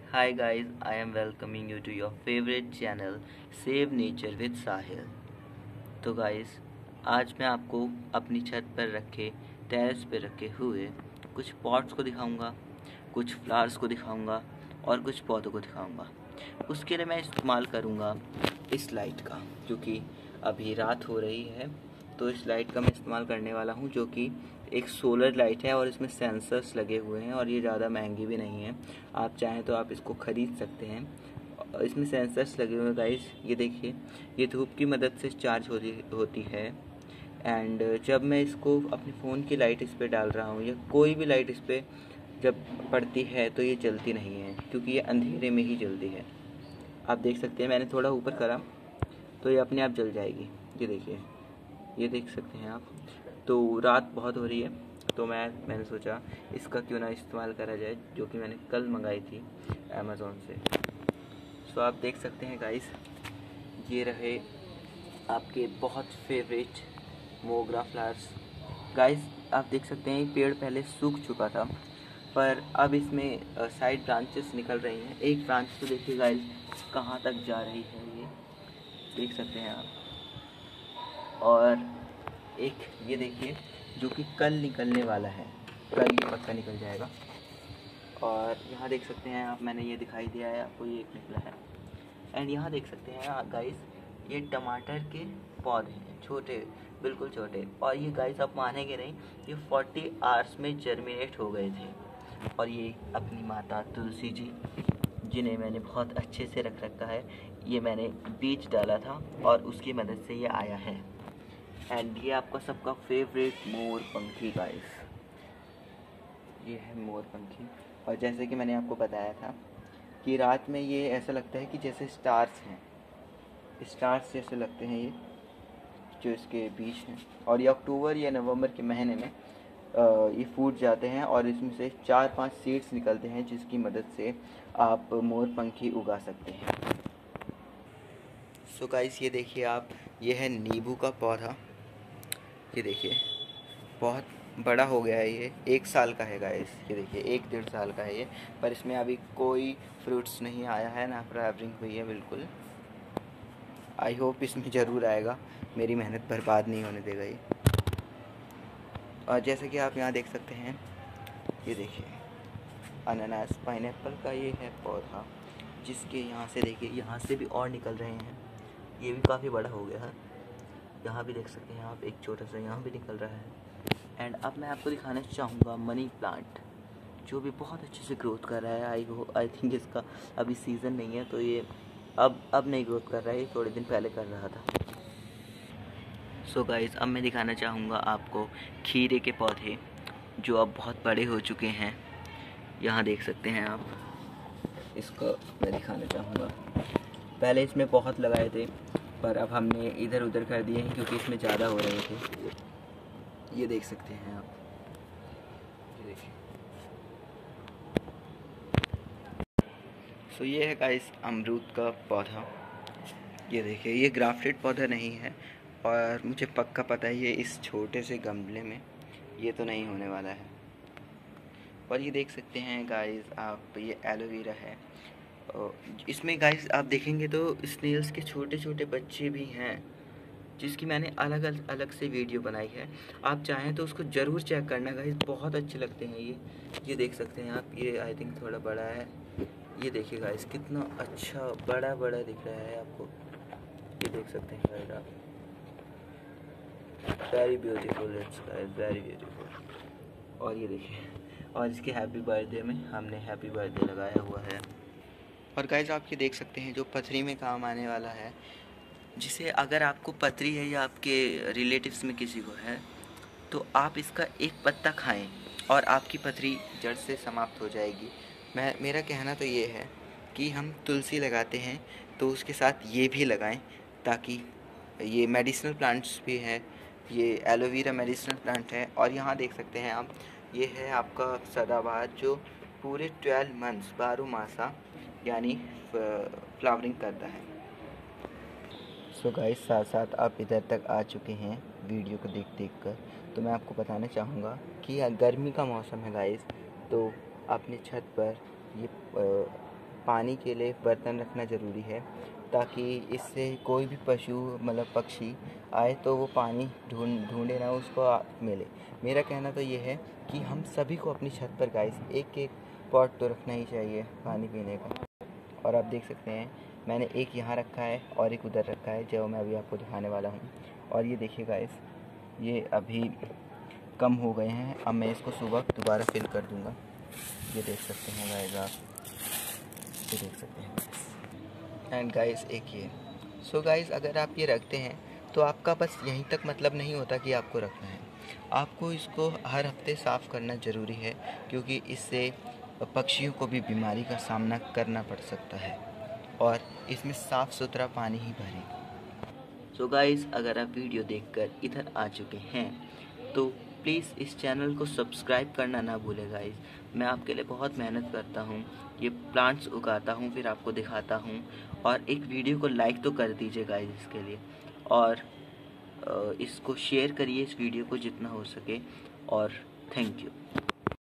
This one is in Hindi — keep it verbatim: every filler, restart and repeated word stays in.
Hi guys, I am welcoming you to your favorite channel Save Nature with Sahil। तो गाइस, आज मैं आपको अपनी छत पर रखे टेरेस पर रखे हुए कुछ पॉट्स को दिखाऊंगा, कुछ फ्लावर्स को दिखाऊंगा और कुछ पौधों को दिखाऊंगा। उसके लिए मैं इस्तेमाल करूंगा इस लाइट का, क्योंकि अभी रात हो रही है तो इस लाइट का मैं इस्तेमाल करने वाला हूं, जो कि एक सोलर लाइट है और इसमें सेंसर्स लगे हुए हैं और ये ज़्यादा महंगी भी नहीं है। आप चाहें तो आप इसको ख़रीद सकते हैं। इसमें सेंसर्स लगे हुए हैं गाइस, ये देखिए, ये धूप की मदद से चार्ज होती होती है। एंड जब मैं इसको अपने फ़ोन की लाइट इस पर डाल रहा हूँ या कोई भी लाइट इस पर जब पड़ती है तो ये जलती नहीं है, क्योंकि ये अंधेरे में ही जलती है। आप देख सकते हैं, मैंने थोड़ा ऊपर करा तो ये अपने आप जल जाएगी। ये देखिए, ये देख सकते हैं आप। तो रात बहुत हो रही है तो मैं मैंने सोचा इसका क्यों ना इस्तेमाल करा जाए, जो कि मैंने कल मंगाई थी अमेज़ोन से। सो आप देख सकते हैं गाइस, ये रहे आपके बहुत फेवरेट मोगरा फ्लावर्स। गाइस आप देख सकते हैं, पेड़ पहले सूख चुका था पर अब इसमें साइड ब्रांचेस निकल रही हैं। एक ब्रांच तो देखिए गाइस कहाँ तक जा रही है, ये देख सकते हैं आप। और एक ये देखिए, जो कि कल निकलने वाला है, कल ये पक्का निकल जाएगा। और यहाँ देख सकते हैं आप, मैंने ये दिखाई दिया है आपको, ये एक निकला है। एंड यहाँ देख सकते हैं आप गाइस, ये टमाटर के पौधे हैं, छोटे, बिल्कुल छोटे। और ये गाइस आप मानेंगे नहीं, ये फोर्टी आवर्स में जर्मिनेट हो गए थे। और ये अपनी माता तुलसी जी, जिन्हें मैंने बहुत अच्छे से रख रखा है, ये मैंने बीज डाला था और उसकी मदद से ये आया है। एंड ये आपका सबका फेवरेट मोर पंखी गाइस, ये है मोर पंखी। और जैसे कि मैंने आपको बताया था कि रात में ये ऐसा लगता है कि जैसे स्टार्स हैं, स्टार्स जैसे लगते हैं ये जो इसके बीज हैं। और ये अक्टूबर या नवंबर के महीने में ये फूट जाते हैं और इसमें से चार पांच सीड्स निकलते हैं, जिसकी मदद से आप मोर पंखी उगा सकते हैं। सो गाइस ये देखिए आप, ये है नींबू का पौधा। ये देखिए बहुत बड़ा हो गया है, ये एक साल का है गाइस। ये देखिए एक डेढ़ साल का है ये, पर इसमें अभी कोई फ्रूट्स नहीं आया है, ना फ्लावरिंग हुई है बिल्कुल। आई होप इसमें ज़रूर आएगा, मेरी मेहनत बर्बाद नहीं होने देगा ये। और जैसे कि आप यहाँ देख सकते हैं, ये देखिए अनानास पाइनएप्पल का ये है पौधा, जिसके यहाँ से देखिए, यहाँ से भी और निकल रहे हैं। ये भी काफ़ी बड़ा हो गया है, यहाँ भी देख सकते हैं आप, एक छोटा सा यहाँ भी निकल रहा है। एंड अब मैं आपको दिखाना चाहूँगा मनी प्लांट, जो भी बहुत अच्छे से ग्रोथ कर रहा है। आई हो आई थिंक इसका अभी सीज़न नहीं है, तो ये अब अब नहीं ग्रोथ कर रहा है, ये थोड़े दिन पहले कर रहा था। सो गाइस, अब मैं दिखाना चाहूँगा आपको खीरे के पौधे, जो अब बहुत बड़े हो चुके हैं। यहाँ देख सकते हैं आप, इसको मैं दिखाना चाहूँगा। पहले इसमें बहुत लगाए थे, पर अब हमने इधर उधर कर दिए हैं क्योंकि इसमें ज़्यादा हो रहे थे। ये देख सकते हैं आप, ये देखिए। सो ये है गाइस अमरूद का पौधा। ये देखिए, ये ग्राफ्टेड पौधा नहीं है और मुझे पक्का पता है ये इस छोटे से गमले में ये तो नहीं होने वाला है। और ये देख सकते हैं गाइस आप, ये एलोवेरा है। इसमें गाइस आप देखेंगे तो स्नेल्स के छोटे छोटे बच्चे भी हैं, जिसकी मैंने अलग अलग से वीडियो बनाई है। आप चाहें तो उसको ज़रूर चेक करना गाइस, बहुत अच्छे लगते हैं ये। ये देख सकते हैं आप, ये आई थिंक थोड़ा बड़ा है। ये देखिए गाइस, कितना अच्छा बड़ा बड़ा दिख रहा है आपको। ये देख सकते हैं गाइस आप, very beautiful, it's guys very beautiful. और ये देखिए, और इसके हैप्पी बर्थडे में हमने हैप्पी बर्थडे लगाया हुआ है। और गाइस आप ये देख सकते हैं, जो पथरी में काम आने वाला है, जिसे अगर आपको पथरी है या आपके रिलेटिव्स में किसी को है, तो आप इसका एक पत्ता खाएं और आपकी पथरी जड़ से समाप्त हो जाएगी। मैं मेरा कहना तो ये है कि हम तुलसी लगाते हैं तो उसके साथ ये भी लगाएं, ताकि ये मेडिसिनल प्लांट्स भी हैं। ये एलोवेरा मेडिसिनल प्लांट है। और यहाँ देख सकते हैं आप, ये है आपका सदाबहार, जो पूरे ट्वेल्व मंथ्स बारह मासा यानी फ्लावरिंग करता है। सो गाइस, साथ साथ आप इधर तक आ चुके हैं वीडियो को देख देख कर, तो मैं आपको बताना चाहूँगा कि गर्मी का मौसम है गाइस, तो अपनी छत पर ये पानी के लिए बर्तन रखना ज़रूरी है, ताकि इससे कोई भी पशु मतलब पक्षी आए तो वो पानी ढूंढ ढूंढे ना, उसको मिले। मेरा कहना तो ये है कि हम सभी को अपनी छत पर गाइस एक एक पॉट तो रखना ही चाहिए पानी पीने का। और आप देख सकते हैं मैंने एक यहाँ रखा है और एक उधर रखा है जो मैं अभी आपको दिखाने वाला हूँ। और ये देखिए गाइस, ये अभी कम हो गए हैं। अब मैं इसको सुबह दोबारा फिल कर दूँगा। ये देख सकते हैं गाइस, आप ये देख सकते हैं। एंड गाइस एक ये सो गाइस, अगर आप ये रखते हैं तो आपका बस यहीं तक मतलब नहीं होता कि आपको रखना है, आपको इसको हर हफ्ते साफ़ करना ज़रूरी है, क्योंकि इससे पक्षियों को भी बीमारी का सामना करना पड़ सकता है। और इसमें साफ़ सुथरा पानी ही भरें। सो गाइस, अगर आप वीडियो देखकर इधर आ चुके हैं तो प्लीज़ इस चैनल को सब्सक्राइब करना ना भूलें गाइस। मैं आपके लिए बहुत मेहनत करता हूँ, ये प्लांट्स उगाता हूँ, फिर आपको दिखाता हूँ। और एक वीडियो को लाइक तो कर दीजिए गाइस इसके लिए, और इसको शेयर करिए इस वीडियो को जितना हो सके। और थैंक यू।